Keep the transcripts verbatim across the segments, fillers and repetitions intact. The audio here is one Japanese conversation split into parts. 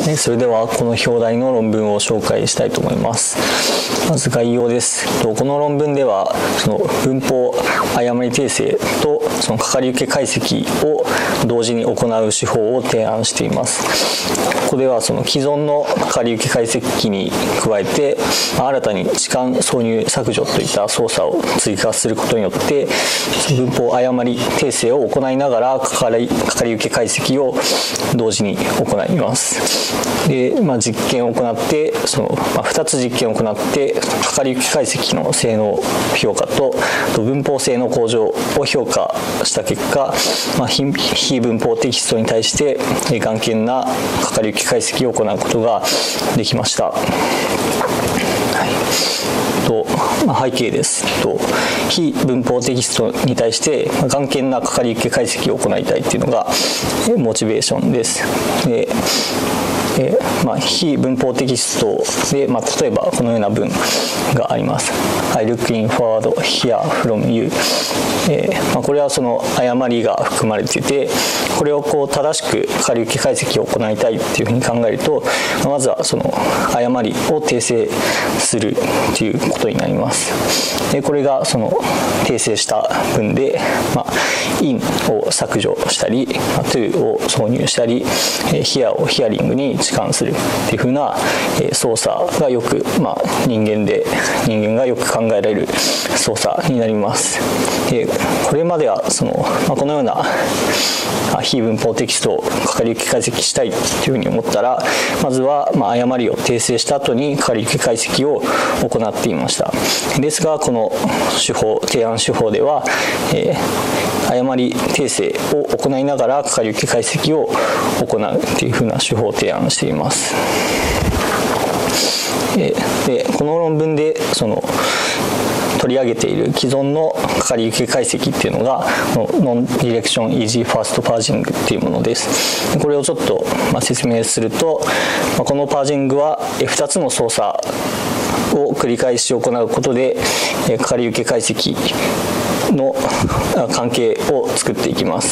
それではこの表題の論文を紹介したいと思います。まず概要です。この論文ではその文法誤り訂正とそのかかり受け解析を同時に行う手法を提案しています。ここではその既存のかかり受け解析に加えて新たに置換挿入削除といった操作を追加することによって文法誤り訂正を行いながらかかり、かかり受け解析を同時に行います。で、まあ、実験を行ってその、まあ、ふたつ実験を行ってかかり受け解析の性能評価と文法性の向上を評価した結果、まあ、非文法テキストに対して頑健なかかり受け解析を行うことができました。はいとまあ、背景ですと非文法テキストに対して頑健なかかり受け解析を行いたいというのがモチベーションです。でえーまあ、非文法テキストで、まあ、例えばこのような文があります。I look in forward here from you、えーまあ、これはその誤りが含まれていて、これをこう正しくかかり受け解析を行いたいというふうに考えると、まずはその誤りを訂正するということになります。でこれがその訂正した文で、まあ、in を削除したり to を挿入したり here をヒアリングに置換するっていう風な操作がよく、まあ、人間で人間がよく考えられる操作になります。でこれまではその、まあ、このような非文法テキストをかかり受け解析したいというふうに思ったら、まずはまあ誤りを訂正した後にかかり受け解析を行っていました。ですがこの手法提案手法では、えー、誤り訂正を行いながらかかり受け解析を行うというふうな手法を提案しています。でこの論文でその取り上げている既存のかかり受け解析っていうのがノンディレクションイージーファーストパージングっていうものです。これをちょっと説明すると、このパージングはふたつの操作を繰り返し行うことでかかり受け解析の関係を作っていきます。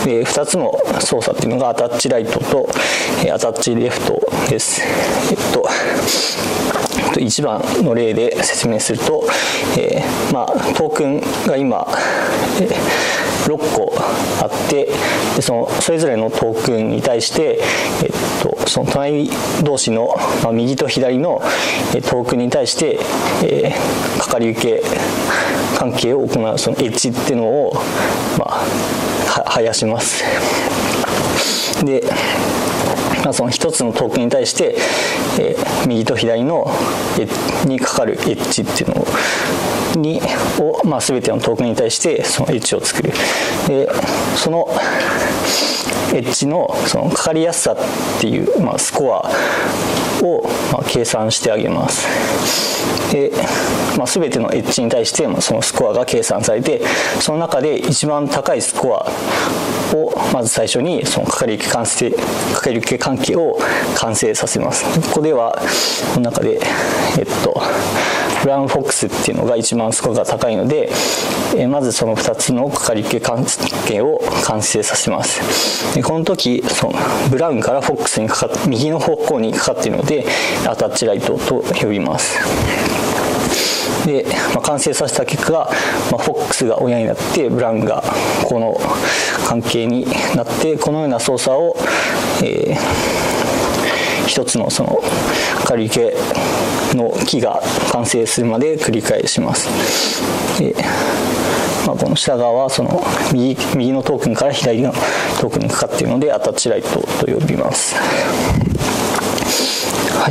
でふたつの操作っていうのがアタッチライトとアタッチレフトです。えっといちばんの例で説明すると、えーまあ、トークンが今、えー、ろっこあってでそのそれぞれのトークンに対して、えっと、その隣同士の、まあ、右と左のトークンに対して、えー、かかり受け関係を行うそのエッジっていうのを、まあ、は生やします。でまあ、その一つのトークンに対して、えー、右と左のにかかるエッジっていうのにを、まあ、全てのトークンに対してそのエッジを作る。でそのエッジのそのかかりやすさっていう、まあ、スコアを、まあ、計算してあげます。で、まあ、全てのエッジに対してそのスコアが計算されて、その中で一番高いスコアをまず最初にそのかかり受け関係かかり受け関係を完成させます。ここではこの中でえっとブラウンフォックスっていうのが一番スコアが高いので、えまずそのふたつのかかり受け関係を完成させます。でこの時そのブラウンからフォックスにかかっ右の方向にかかっているのでアタッチライトと呼びます。で、まあ、完成させた結果が、まあ、フォックスが親になってブラウンがこの関係になってこのような操作を、えー、一つのそのかかり受けのキーが完成するまで繰り返します。でまあ、この下側はその 右, 右のトークンから左のトークンにかかっているのでアタッチライトと呼びます。はい、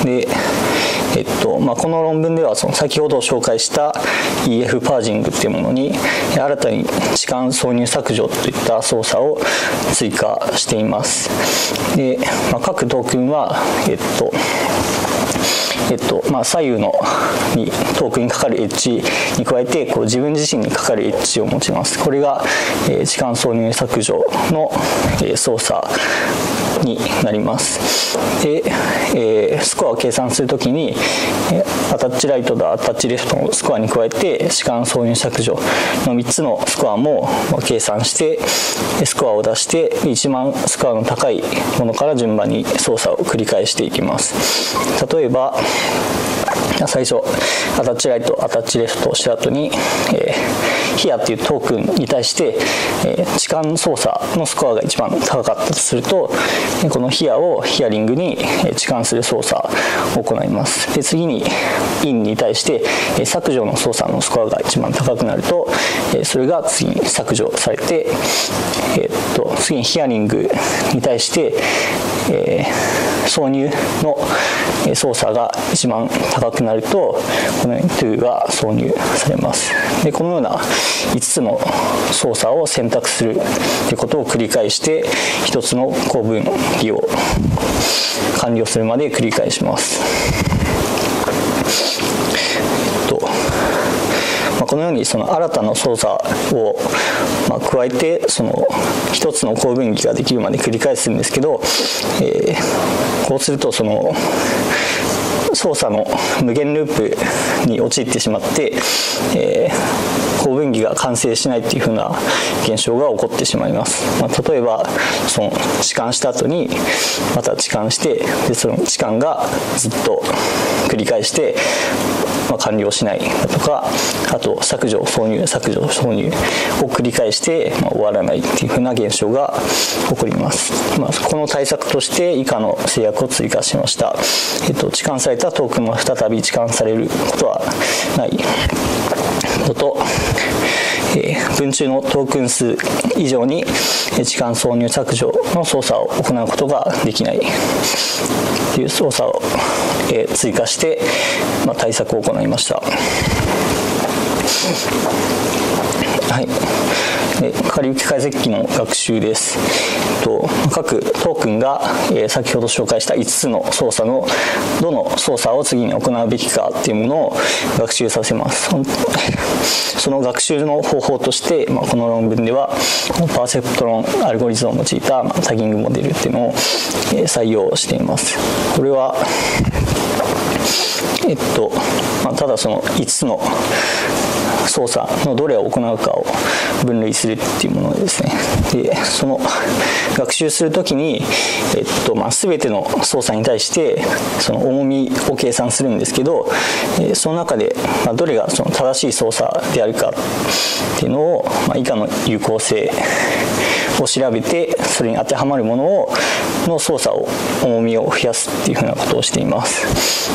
でえっとまあ、この論文ではその先ほど紹介した イーエフ パージングというものに新たに置換挿入削除といった操作を追加しています。で、まあ、各トークンはえっとえっとまあ、左右のにトークンにかかるエッジに加えてこう自分自身にかかるエッジを持ちます。これが、えー、置換挿入削除の、えー、操作になります。で、えー、スコアを計算するときにアタッチライトとアタッチレフトのスコアに加えて弛緩挿入削除のみっつのスコアも計算してスコアを出して一番スコアの高いものから順番に操作を繰り返していきます。例えば最初アタッチライトアタッチレフトをした後に、えー、ヒアっていうトークンに対して、えー、置換操作のスコアが一番高かったとすると、このヒアをヒアリングに置換する操作を行います。で次にインに対して削除の操作のスコアが一番高くなると、それが次に削除されて、えー、っと次にヒアリングに対して、えー、挿入の操作が一番高くなると、このように トゥ が挿入されます。でこのようないつつの操作を選択するということを繰り返してひとつの構文儀を完了するまで繰り返します。えっとまあ、このようにその新たな操作を、まあ、加えてその一つの構文儀ができるまで繰り返すんですけど、えー、こうするとその操作の無限ループに陥ってしまって、えー、構文儀が完成しないっていう風な現象が起こってしまいます。まあ、例えばその置換した後にまた置換してでその置換がずっと繰り返して、まあ、完了しないとか、あと削除挿入削除挿入を繰り返して、まあ、終わらないっていう風な現象が起こります。まあ、この対策として以下の制約を追加しました。えっと、置換されたトークンが再び置換されることはないのと、えー、文中のトークン数以上に置換挿入削除の操作を行うことができないという操作を、えー、追加して、まあ、対策を行いました。はい、で仮受け解析機の学習です。と各トークンが、えー、先ほど紹介したいつつの操作のどの操作を次に行うべきかっていうものを学習させます。その学習の方法として、まあ、この論文ではパーセプトロンアルゴリズムを用いた、まあ、タギングモデルっていうのを、えー、採用しています。これはえっとまあ、ただそのいつつの操作のどれを行うかを分類するっていうものですね。でその学習するときに、えっとまあ、全ての操作に対してその重みを計算するんですけど、えその中で、まあ、どれがその正しい操作であるかっていうのを、まあ、以下の有効性を調べてそれに当てはまるものをの操作を重みを増やすっていうふうなことをしています。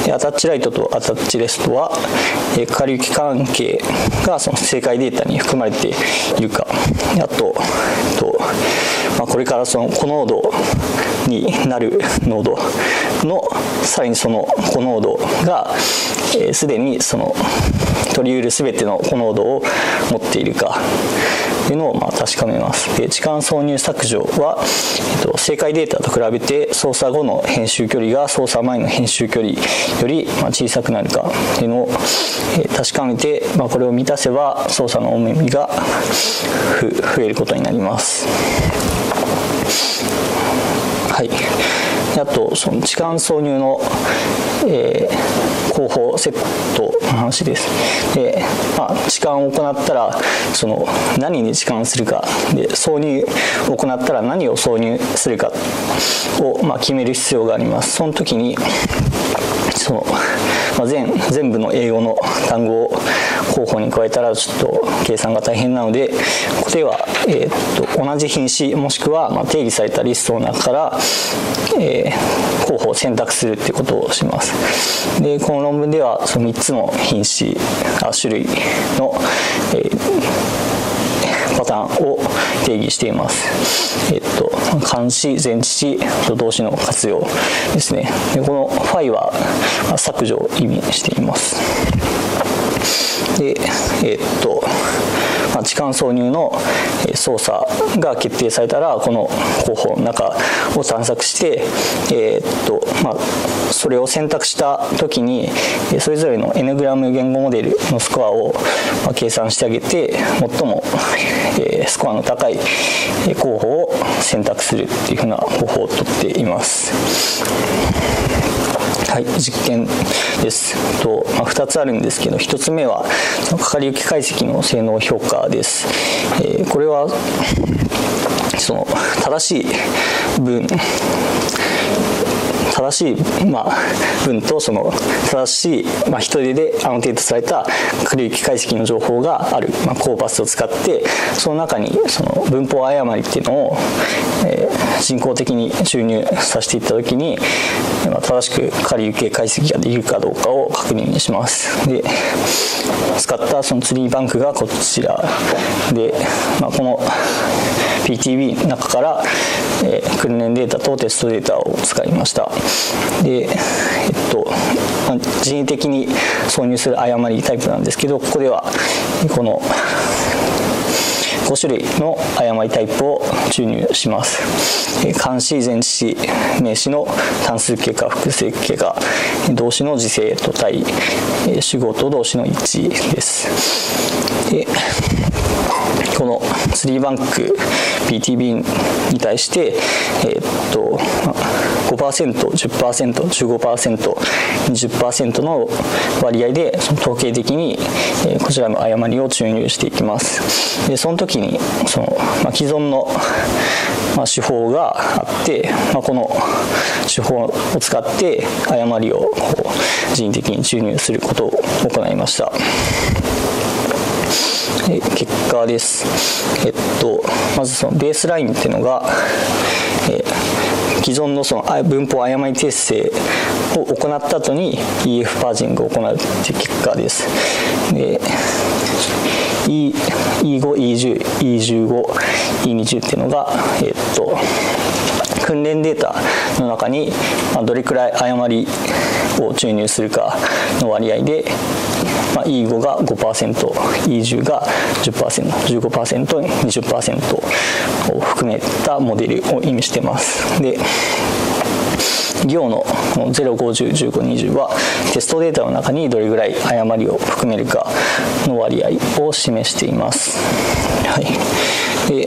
でアタッチライトとアタッチレストは、えかかり行き関係がその正解データに含まれているか、あと、とまあ、これからそのコノードになるノードのさらにそのコノードがすで、えー、にその取り得る全てのコノードを持っているかというのをまあ確かめます。で置換挿入削除は、えっと、正解データと比べて操作後の編集距離が操作前の編集距離よりまあ小さくなるかというのを、えー、確かめて、まあ、これを満たせば操作の重みが増えることになります。はい、あとその置換挿入の、えー、方法セットの話です。で、まあ、置換を行ったらその何に置換するかで挿入を行ったら何を挿入するかを、まあ、決める必要があります。その時にその、まあ、全, 全部の英語の単語を候補に加えたらちょっと計算が大変なので、ここでは、えー、っと同じ品詞もしくはまあ定義されたリストの中から、えー、候補を選択するっていうことをします。でこの論文ではそのみっつの品詞あ種類の、えーパターンを定義しています。えっと、漢詞、前置詞、動詞の活用ですね。でこのファイは削除を意味しています。 で、えーっとまあ、置換挿入の操作が決定されたら、この候補の中を探索して、えーっとまあ、それを選択した時にそれぞれの N グラム言語モデルのスコアを計算してあげて、最もスコアの高い候補を選択するっていうふうな方法をとっています。はい、実験ですと、まあ、ふたつあるんですけど、ひとつめはそのかかり行き解析の性能評価です。えー、これはその正しい文正しい、まあ、文とその正しい、まあ、人手でアノテートされたかかり行き解析の情報がある、まあ、コーパスを使って、その中にその文法誤りっていうのを、えー、人工的に注入させていったときに、まあ、正しくかかり行き解析ができるかどうかを確認します。で、使ったそのツリーバンクがこちらで、まあ、この ピーティービー の中から、えー、訓練データとテストデータを使いました。で、えっと、人為的に挿入する誤りタイプなんですけど、ここではこのご種類の誤りタイプを注入します。漢詞、前置詞、名詞の単数形か複数形か、動詞の時制と対、主語と動詞の一致です。で、このツリーバンク ピーティービー に対して、えー、っと ごパーセント、じゅっパーセント、じゅうごパーセント、にじゅっパーセント の割合でその統計的に、えー、こちらの誤りを注入していきます。で、その時にその、まあ、既存の、まあ、手法があって、まあ、この手法を使って誤りをこう人為的に注入することを行いました。結果です。えっと、まずそのベースラインっていうのが、えー、既存のその文法誤り訂正を行った後に イーエフ パージングを行うっていう結果です。で、イーご、イーじゅう、イーじゅうご、イーにじゅう っていうのが、えっと、訓練データの中にどれくらい誤りを注入するかの割合で、まあ、イーご が ごパーセント、イーじゅう が じゅっパーセント、じゅうごパーセント、にじゅっパーセント を含めたモデルを意味しています。で、行のゼロ、ごじゅう、じゅうご、にじゅうはテストデータの中にどれぐらい誤りを含めるかの割合を示しています。はい。で、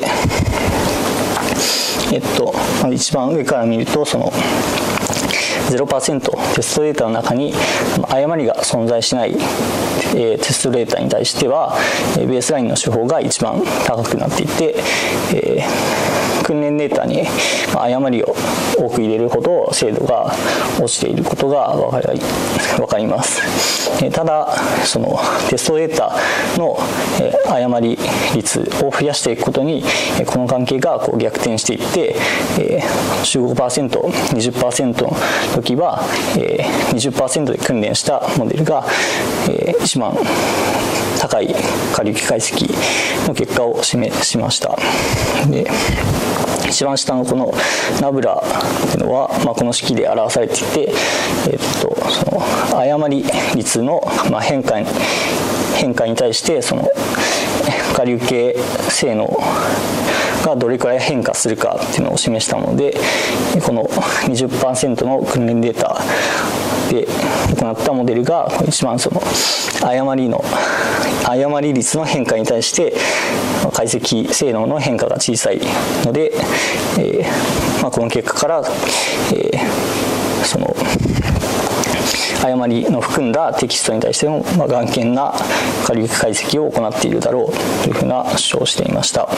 えっと、一番上から見ると、そのゼロパーセント テストデータの中に誤りが存在しない、えー、テストデータに対してはベースラインの手法が一番高くなっていて、えー、訓練データに誤りを多く入れるほど精度が落ちていることが分かり、分かります。えー、ただそのテストデータの、えー、誤り率を増やしていくことにこの関係がこう逆転していって、えー、じゅうごパーセント、にじゅっパーセントの時は、えー、にじゅっパーセント で訓練したモデルが、えー、一番高いかかり行き解析の結果を示しました。で、一番下のこのナブラっていうのは、まあ、この式で表されていて、えー、っとその誤り率の、まあ、変化に変化に対してそのかかり受け性能がどれくらい変化するかっていうのを示したので、この にじゅっパーセント の訓練データで行ったモデルが一番その誤りの誤り率の変化に対して解析性能の変化が小さいので、えーまあ、この結果から、えー、その誤りの含んだテキストに対しても、まあ、頑健なかかり行き解析を行っているだろうというふうな主張をしていました。はい、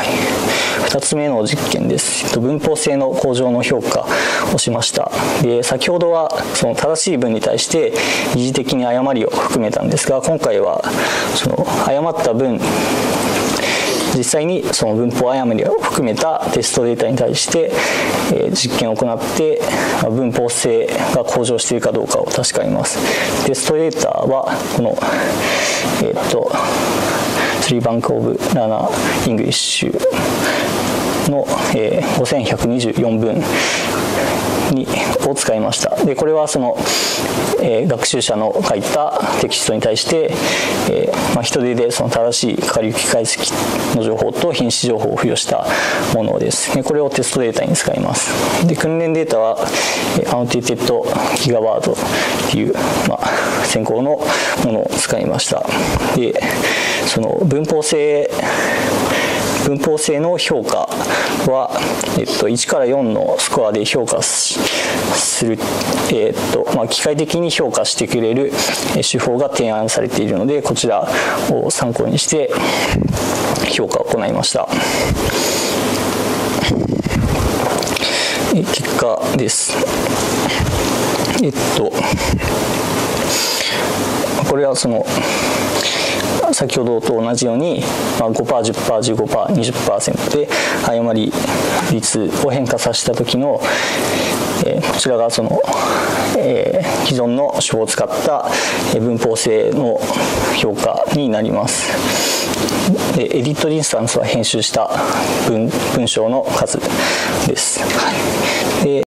ふたつめの実験です。文法性の向上の評価をしました。で、先ほどはその正しい文に対して疑似的に誤りを含めたんですが、今回はその誤った文実際にその文法誤りを含めたテストデータに対して、えー、実験を行って文法性が向上しているかどうかを確かめます。テストデータはこの、えー、っとスリーバンクオブラナーイングリッシュの、えー、ごせんひゃくにじゅうよんぶんにを使いました。でこれはその、えー、学習者の書いたテキストに対して、えーまあ、人手でその正しいかかり行き解析の情報と品詞情報を付与したものです。でこれをテストデータに使います。で訓練データはアノテーテッドギガワードっていう、まあ、先行のものを使いました。でその文法性文法性の評価は、えっと、いちからよんのスコアで評価する、えっとまあ、機械的に評価してくれる手法が提案されているので、こちらを参考にして評価を行いました。結果です。えっとこれはその先ほどと同じように ごパーセント、じゅっパーセント、じゅうごパーセント、にじゅっパーセント で誤り率を変化させた時の、えー、こちらがその、えー、既存の手法を使った文法性の評価になります。でエディットディスタンスは編集した 文, 文章の数です。はい、で